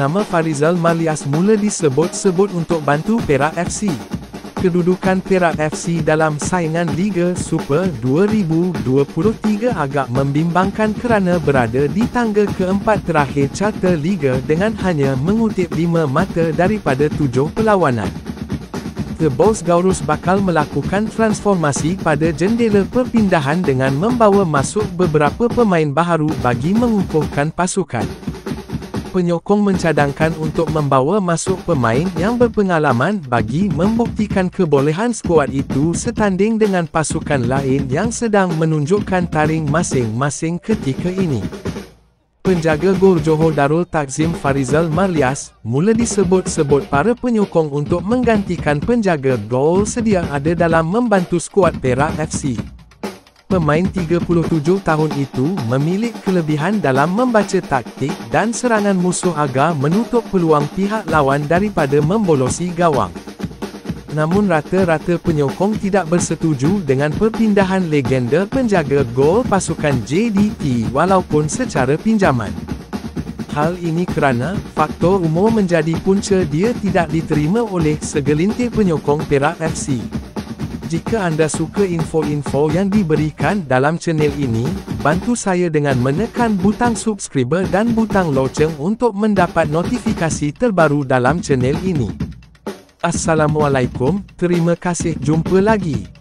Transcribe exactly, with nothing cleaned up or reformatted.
Nama Farizal Marlias mula disebut-sebut untuk bantu Perak F C. Kedudukan Perak F C dalam saingan Liga Super dua ribu dua puluh tiga agak membimbangkan kerana berada di tangga keempat terakhir carta Liga dengan hanya mengutip lima mata daripada tujuh perlawanan. The Bulls Gaurus bakal melakukan transformasi pada jendela perpindahan dengan membawa masuk beberapa pemain baharu bagi mengukuhkan pasukan. Penyokong mencadangkan untuk membawa masuk pemain yang berpengalaman bagi membuktikan kebolehan skuad itu setanding dengan pasukan lain yang sedang menunjukkan taring masing-masing ketika ini. Penjaga gol Johor Darul Takzim Farizal Marlias, mula disebut-sebut para penyokong untuk menggantikan penjaga gol sedia ada dalam membantu skuad Perak F C. Pemain tiga puluh tujuh tahun itu memiliki kelebihan dalam membaca taktik dan serangan musuh agar menutup peluang pihak lawan daripada membolosi gawang. Namun rata-rata penyokong tidak bersetuju dengan perpindahan legenda penjaga gol pasukan J D T walaupun secara pinjaman. Hal ini kerana faktor umur menjadi punca dia tidak diterima oleh segelintir penyokong Perak F C. Jika anda suka info-info yang diberikan dalam channel ini, bantu saya dengan menekan butang subscribe dan butang loceng untuk mendapat notifikasi terbaru dalam channel ini. Assalamualaikum, terima kasih, jumpa lagi.